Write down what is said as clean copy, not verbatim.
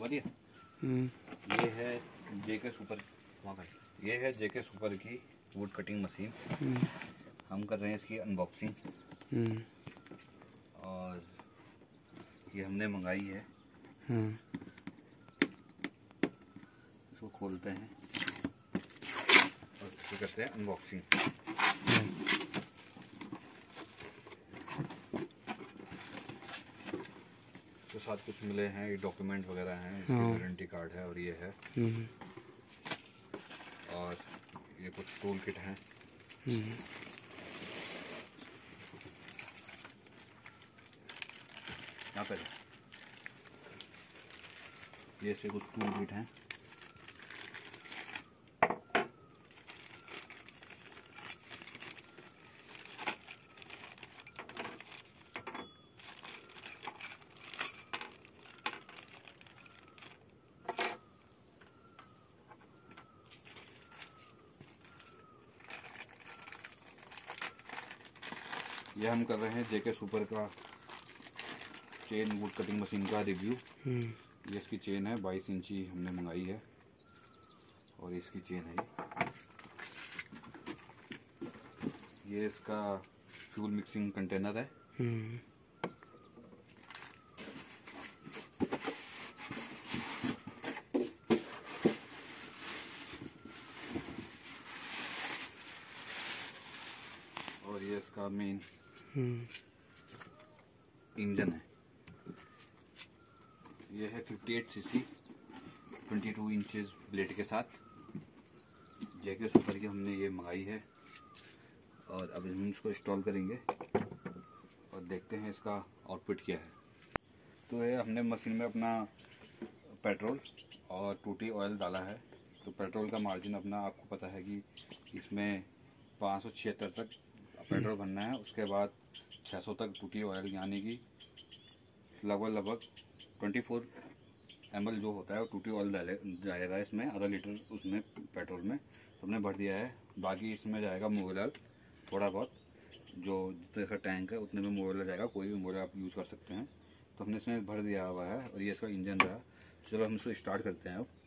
बढ़िया। ये है जेके सुपर, ये है जेके सुपर की वुड कटिंग मशीन। हम कर रहे हैं इसकी अनबॉक्सिंग। और ये हमने मंगाई है। इसको खोलते हैं और इसको करते हैं अनबॉक्सिंग। तो साथ कुछ मिले हैं, ये डॉक्यूमेंट वगैरह हैं, इसकी वारंटी कार्ड है और ये है। और ये कुछ टूल किट हैं। यहाँ पे ये से कुछ टूल किट हैं। ये हम कर रहे हैं जेके सुपर का चेन वुड कटिंग मशीन का रिव्यू। ये इसकी चेन है 22 इंची हमने मंगाई है और इसकी चेन है ये इसका फ्यूल मिक्सिंग कंटेनर है। और ये इसका मेन इंजन है। ये है 58 सीसी 22 इंचेस ब्लेड के साथ जेके सुपर की हमने ये मंगाई है। और अब हम इसको इंस्टॉल करेंगे और देखते हैं इसका आउटपुट क्या है। तो ये हमने मशीन में अपना पेट्रोल और टूटी ऑयल डाला है। तो पेट्रोल का मार्जिन अपना आपको पता है कि इसमें 576 तक पेट्रोल भरना है। उसके बाद 600 तक टूटी ऑयल, यानी कि लगभग 24 ml जो होता है वो टूटी ऑयल जाएगा इसमें, आधा लीटर उसमें पेट्रोल में। तो हमने भर दिया है। बाकी इसमें जाएगा मोबिल ऑयल थोड़ा बहुत, जो जितना इसका टैंक है उतने में मोबिल ऑयल जाएगा। कोई भी मोबिल आप यूज़ कर सकते हैं। तो हमने इसमें भर दिया हुआ है और ये इसका इंजन रहा। चलो हम इसको स्टार्ट करते हैं अब।